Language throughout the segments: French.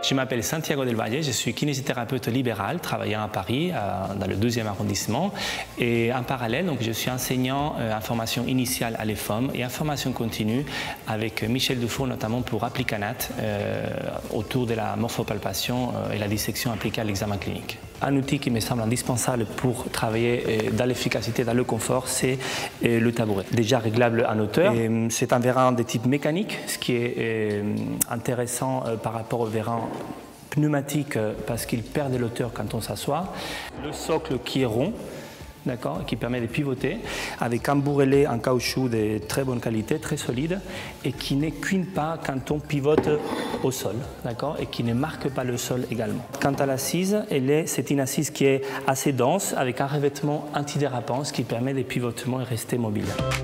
Je m'appelle Santiago del Valle, je suis kinésithérapeute libéral travaillant à Paris, dans le 12e arrondissement. Et en parallèle, donc, je suis enseignant en formation initiale à l'EFOM et en formation continue avec Michel Dufour, notamment pour Applicanat, autour de la morphopalpation et la dissection appliquée à l'examen clinique. Un outil qui me semble indispensable pour travailler dans l'efficacité, dans le confort, c'est le tabouret. Déjà réglable en hauteur. C'est un vérin de type mécanique, ce qui est intéressant par rapport au vérin pneumatique parce qu'il perd de l'hauteur quand on s'assoit. Le socle qui est rond, d'accord, qui permet de pivoter, avec un bourrelet en caoutchouc de très bonne qualité, très solide, et qui ne cuine pas quand on pivote au sol, d'accord, et qui ne marque pas le sol également. Quant à l'assise, c'est une assise qui est assez dense, avec un revêtement antidérapant, ce qui permet des pivotements et rester mobile.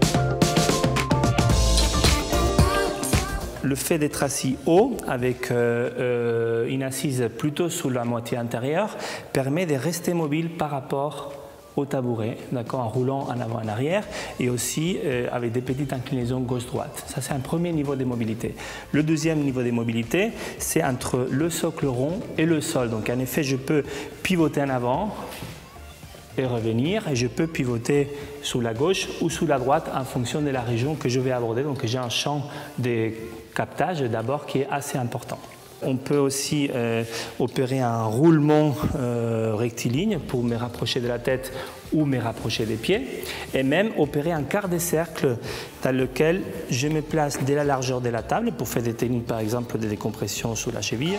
Le fait d'être assis haut, avec une assise plutôt sous la moitié intérieure, permet de rester mobile par rapport au tabouret, d'accord, en roulant en avant et en arrière, et aussi avec des petites inclinaisons gauche-droite. Ça, c'est un premier niveau de mobilité. Le deuxième niveau de mobilité, c'est entre le socle rond et le sol. Donc, en effet, je peux pivoter en avant et revenir, et je peux pivoter sous la gauche ou sous la droite en fonction de la région que je vais aborder. Donc, j'ai un champ de captage d'abord qui est assez important. On peut aussi opérer un roulement rectiligne pour me rapprocher de la tête ou me rapprocher des pieds, et même opérer un quart de cercle dans lequel je me place dès la largeur de la table pour faire des techniques, par exemple, de décompression sous la cheville.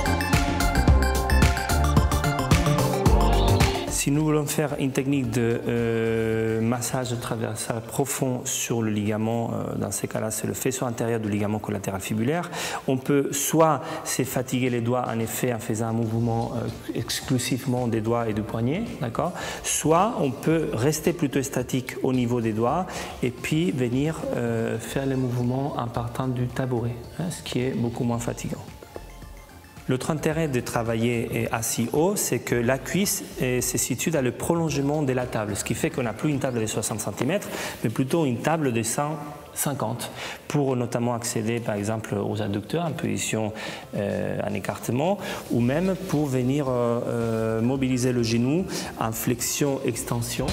Si nous voulons faire une technique de massage transversal profond sur le ligament, dans ces cas-là, c'est le faisceau antérieur du ligament collatéral fibulaire. On peut soit se fatiguer les doigts, en effet, en faisant un mouvement exclusivement des doigts et du poignet, d'accord. Soit on peut rester plutôt statique au niveau des doigts et puis venir faire les mouvements en partant du tabouret, hein, ce qui est beaucoup moins fatigant. L'autre intérêt de travailler assis haut, c'est que la cuisse se situe dans le prolongement de la table, ce qui fait qu'on n'a plus une table de 60 cm, mais plutôt une table de 150, pour notamment accéder par exemple aux adducteurs en position en écartement, ou même pour venir mobiliser le genou en flexion-extension.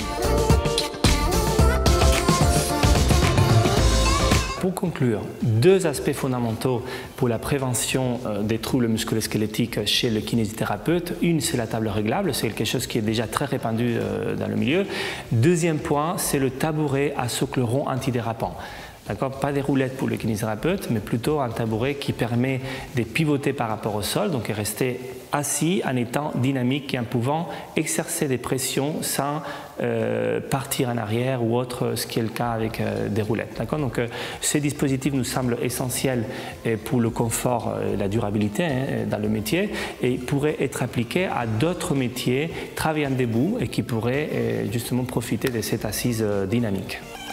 Pour conclure, deux aspects fondamentaux pour la prévention des troubles musculo-squelettiques chez le kinésithérapeute. Une, c'est la table réglable, c'est quelque chose qui est déjà très répandu dans le milieu. Deuxième point, c'est le tabouret à socle rond antidérapant. Pas des roulettes pour le kinésithérapeute, mais plutôt un tabouret qui permet de pivoter par rapport au sol, donc rester assis en étant dynamique et en pouvant exercer des pressions sans partir en arrière ou autre, ce qui est le cas avec des roulettes. Donc ces dispositifs nous semblent essentiels pour le confort et la durabilité dans le métier et pourraient être appliqués à d'autres métiers travaillant debout et qui pourraient justement profiter de cette assise dynamique.